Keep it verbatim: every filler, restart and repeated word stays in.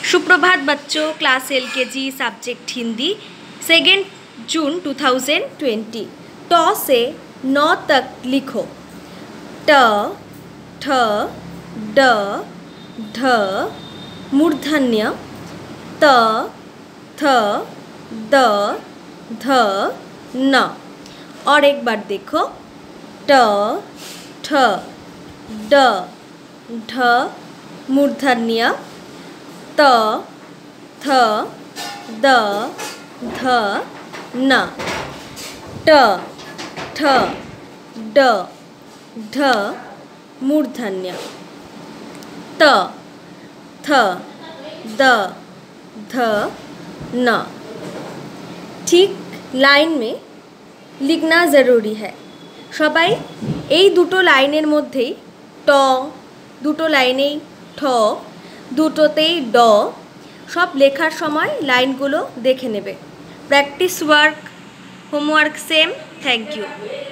सुप्रभात बच्चों, class L K G subject Hindi second June two thousand twenty. ट से नौ तक लिखो। ट, ठ, ड, ढ, मूर्धन्य, त, थ, द, ध, न। और एक बार देखो। ट, ठ, ड, ढ, मूर्धन्य, त, थ, द, ध, न। ट, ठ, ड, ढ, मूर्धन्य, त, थ, द, ध, न। ठीक लाइन में लिखना जरूरी है। सबाई এই দুটো লাইনের মধ্যেই ট, দুটো লাইনেই ঠ, দুটোতেই ড সব লেখার সময় লাইনগুলো দেখে নেবে। Practice work, homework same. Thank you.